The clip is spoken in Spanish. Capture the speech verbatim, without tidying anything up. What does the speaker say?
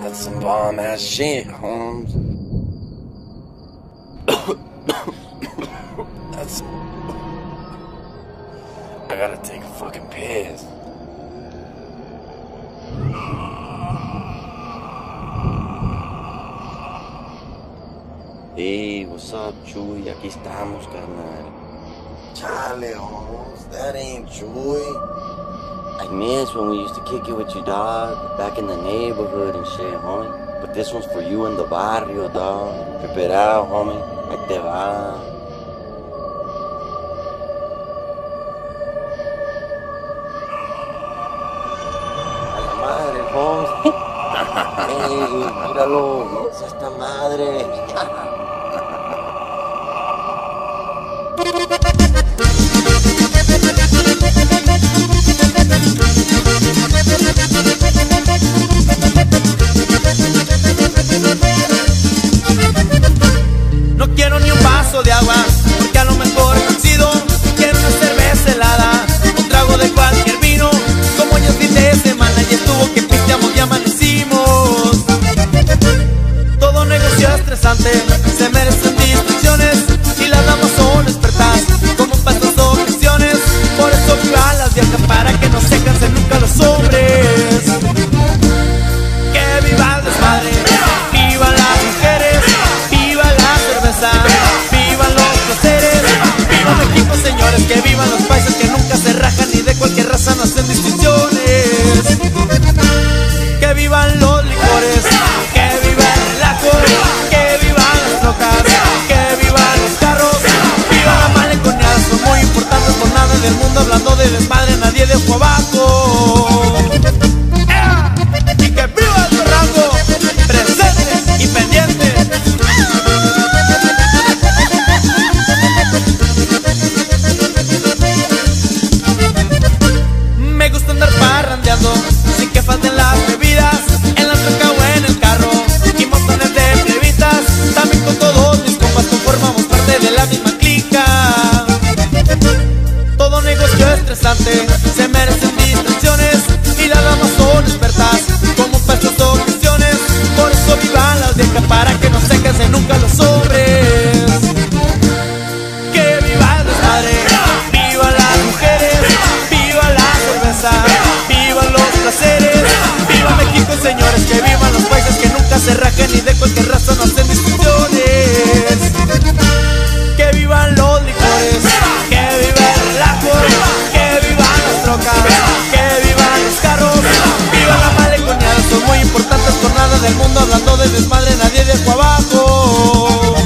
That's some bomb ass shit, Holmes. That's... I gotta take a fucking piss. Hey, what's up, Chuy? Aquí estamos, carnal. Chale, Holmes, that ain't Chuy. I miss when we used to kick it with your dog back in the neighborhood and shit, homie. But this one's for you in the barrio, dog. Preparado, homie. Ahí te va. A la madre, Holmes. Hey, míralo, no es esta madre. No quiero ni un vaso de agua, porque a lo mejor coincido. Quiero una cerveza helada, un trago de cualquier vino. Como ya es fin de semana y estuvo que pisteamos y amanecimos. Todo negocio estresante, se merecen distracciones. Y las damas son expertas, como para estas ocasiones. Por eso viva las viejas, para que no se cansen nunca los hombres. Que viva el desmadre, viva las mujeres, viva la cerveza, vivan los placeres, viva México, señores, que vivan los países que nunca se rajan ni de cualquier raza no hacen distinciones. Que vivan los licores, que viva el relajo, que vivan las trocas, que vivan los carros, viva la maleconeada, son muy importantes por nada en el mundo, hablando de desmadre, nadie de ojo abajo. ¡Ea! Y que viva el rango, presente y pendiente. Me gusta andar parrandeando sin que falten las bebidas, en la troca o en el carro, y montones de plebitas. También con todos mis compas conformamos parte de la misma clica. Todo negocio estresante, se merecen distracciones. Y las damas son expertas, como para estas ocasiones. Por eso vivan las viejas, para que no se cansen nunca los hombres. Que viva el desmadre, viva las mujeres, viva la cerveza, vivan los placeres, viva México, señores, que vivan los países que nunca se rajan ni de cualquier raza no hacen distinciones. Que vivan los licores, que viva el relajo, que vivan las trocas, que vivan los carros, viva la maleconeada, son muy importantes por nada del mundo, hablando de desmadre, nadie de abajo.